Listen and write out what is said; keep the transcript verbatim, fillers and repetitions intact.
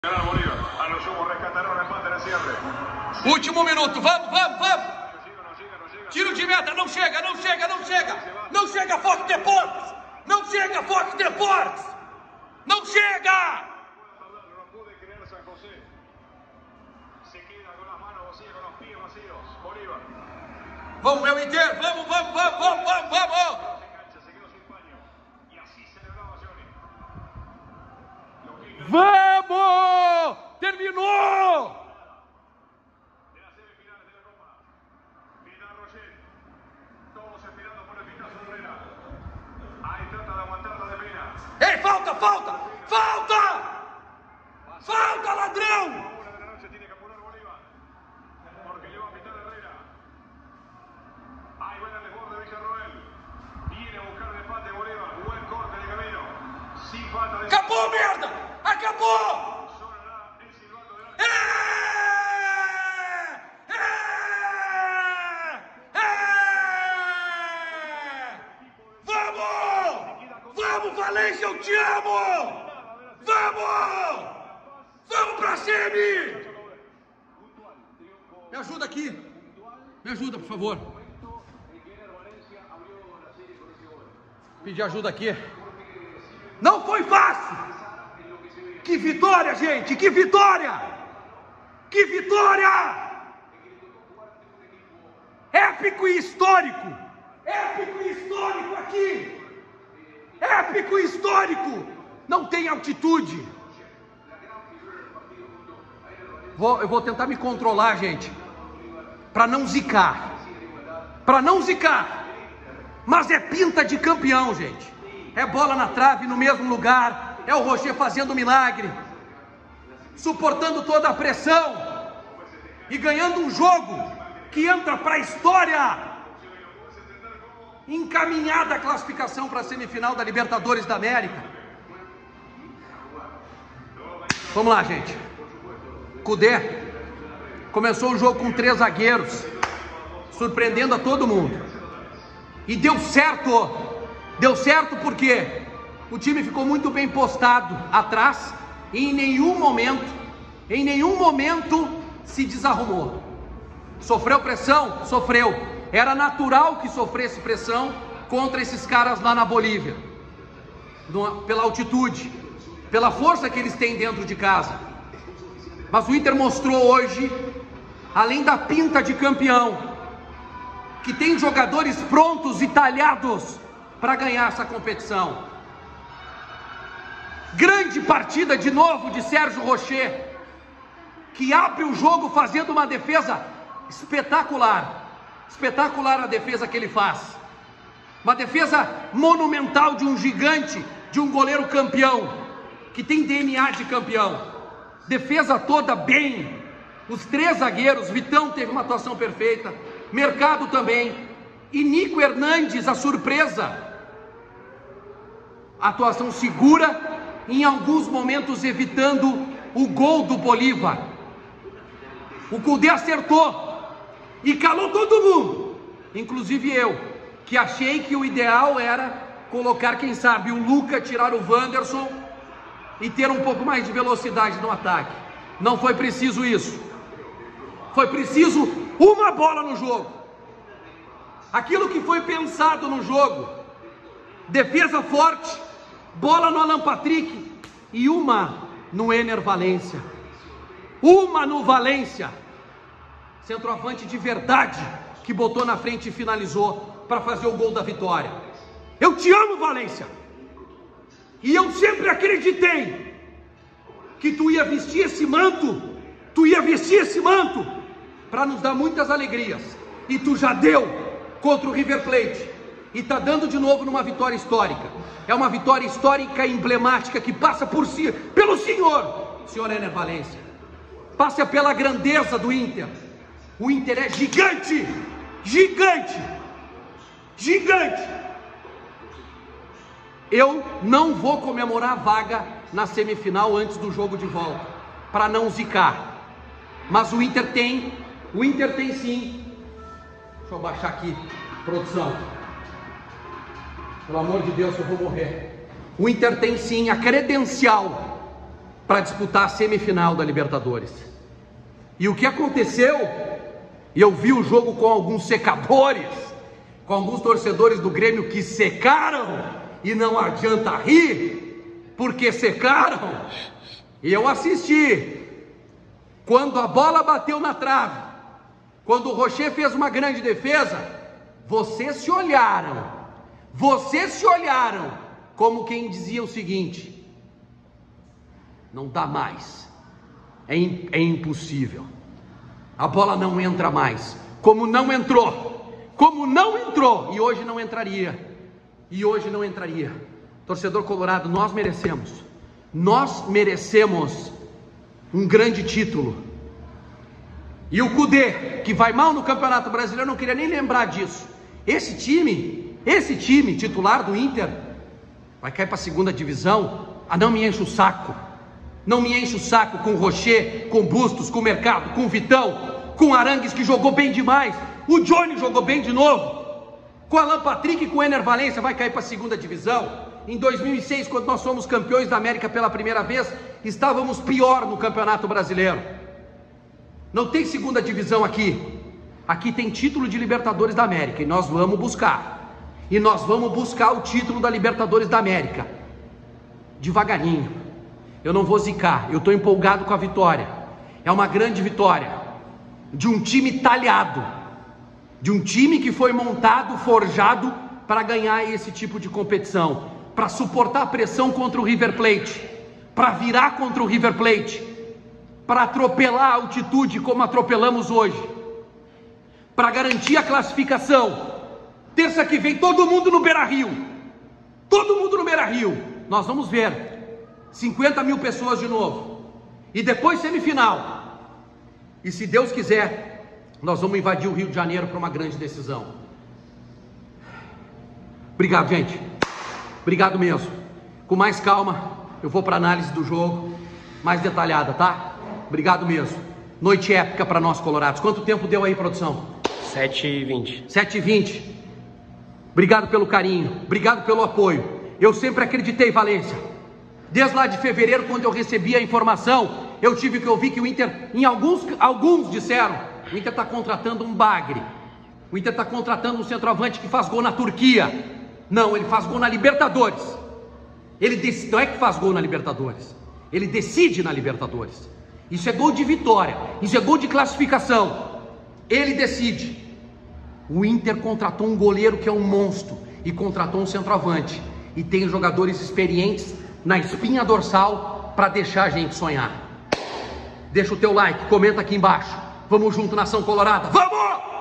Último minuto, vamos, vamos, vamos! Tiro de meta, não chega, não chega, não chega! Não chega, Fox Deportes! Não chega, Fox Deportes! Não chega! Vamos, meu Inter, vamos, vamos, vamos, vamos, vamos, vamos! Vamos! Terminou! Ei, falta, falta! Falta! Falta, ladrão! Acabou, merda! Acabou! É! É! É! Vamos! Vamos, Valência, eu te amo! Vamos! Vamos pra semi! Me ajuda aqui! Me ajuda, por favor! Pedir ajuda aqui. Não foi fácil! Que vitória, gente! Que vitória! Que vitória! Épico e histórico! Épico e histórico aqui! Épico e histórico! Não tem altitude! Vou, eu vou tentar me controlar, gente, para não zicar. Para não zicar! Mas é pinta de campeão, gente! É bola na trave no mesmo lugar, é o Rocher fazendo milagre, suportando toda a pressão e ganhando um jogo que entra para a história, encaminhada a classificação para a semifinal da Libertadores da América. Vamos lá, gente. Cudê começou o jogo com três zagueiros, surpreendendo a todo mundo, e deu certo. Deu certo porque o time ficou muito bem postado atrás e em nenhum momento, em nenhum momento se desarrumou. Sofreu pressão? Sofreu. Era natural que sofresse pressão contra esses caras lá na Bolívia, pela altitude, pela força que eles têm dentro de casa. Mas o Inter mostrou hoje, além da pinta de campeão, que tem jogadores prontos e talhados para ganhar essa competição. Grande partida de novo de Sérgio Rocher, que abre o jogo fazendo uma defesa espetacular. Espetacular a defesa que ele faz. Uma defesa monumental de um gigante, de um goleiro campeão, que tem D N A de campeão. Defesa toda bem. Os três zagueiros, Vitão teve uma atuação perfeita, Mercado também, e Nico Hernandes, a surpresa. Atuação segura, em alguns momentos evitando o gol do Bolívar. O Cudê acertou e calou todo mundo, inclusive eu, que achei que o ideal era colocar, quem sabe, o Luca, tirar o Wanderson e ter um pouco mais de velocidade no ataque. Não foi preciso isso. Foi preciso uma bola no jogo. Aquilo que foi pensado no jogo: defesa forte, bola no Alan Patrick e uma no Ener Valencia. Uma no Valencia. Centroavante de verdade, que botou na frente e finalizou para fazer o gol da vitória. Eu te amo, Valencia. E eu sempre acreditei que tu ia vestir esse manto, tu ia vestir esse manto para nos dar muitas alegrias. E tu já deu contra o River Plate. E está dando de novo numa vitória histórica. É uma vitória histórica e emblemática que passa por si, pelo senhor, senhor Ener Valencia. Passa pela grandeza do Inter. O Inter é gigante, gigante, gigante. Eu não vou comemorar a vaga na semifinal antes do jogo de volta, para não zicar. Mas o Inter tem, o Inter tem sim. Deixa eu baixar aqui, produção. Pelo amor de Deus, eu vou morrer. O Inter tem sim a credencial para disputar a semifinal da Libertadores. E o que aconteceu? E eu vi o jogo com alguns secadores, com alguns torcedores do Grêmio que secaram, e não adianta rir, porque secaram. E eu assisti. Quando a bola bateu na trave, quando o Rocher fez uma grande defesa, vocês se olharam, vocês se olharam, como quem dizia o seguinte: não dá mais, é, in, é impossível, a bola não entra mais, como não entrou, como não entrou, e hoje não entraria, e hoje não entraria. Torcedor colorado, nós merecemos, nós merecemos um grande título. E o Cudê, que vai mal no Campeonato Brasileiro, eu não queria nem lembrar disso. Esse time, esse time titular do Inter, vai cair para a segunda divisão. Ah, não me enche o saco. Não me enche o saco com o Rocher, com o Bustos, com o Mercado, com o Vitão, com o Arangues, que jogou bem demais. O Johnny jogou bem de novo. Com o Alan Patrick e com o Ener Valencia, vai cair para a segunda divisão. Em dois mil e seis, quando nós fomos campeões da América pela primeira vez, estávamos pior no Campeonato Brasileiro. Não tem segunda divisão aqui. Aqui tem título de Libertadores da América, e nós vamos buscar. E nós vamos buscar o título da Libertadores da América. Devagarinho. Eu não vou zicar, eu estou empolgado com a vitória. É uma grande vitória. De um time talhado. De um time que foi montado, forjado para ganhar esse tipo de competição. Para suportar a pressão contra o River Plate, para virar contra o River Plate, para atropelar a altitude como atropelamos hoje, para garantir a classificação. Terça que vem todo mundo no Beira-Rio, todo mundo no Beira-Rio, nós vamos ver cinquenta mil pessoas de novo, e depois semifinal, e se Deus quiser, nós vamos invadir o Rio de Janeiro para uma grande decisão. Obrigado, gente. Obrigado mesmo. Com mais calma, eu vou para a análise do jogo, mais detalhada, tá? Obrigado mesmo. Noite épica para nós colorados. Quanto tempo deu aí, produção? sete e vinte. sete e vinte. Obrigado pelo carinho, obrigado pelo apoio. Eu sempre acreditei, Valência. Desde lá de fevereiro, quando eu recebi a informação, eu tive que ouvir que o Inter, em alguns, alguns disseram, o Inter está contratando um bagre. O Inter está contratando um centroavante que faz gol na Turquia. Não, ele faz gol na Libertadores. Ele dec... Não é que faz gol na Libertadores, ele decide na Libertadores. Isso é gol de vitória, isso é gol de classificação. Ele decide. O Inter contratou um goleiro que é um monstro, e contratou um centroavante, e tem jogadores experientes na espinha dorsal para deixar a gente sonhar. Deixa o teu like, comenta aqui embaixo. Vamos junto, nação colorada, vamos!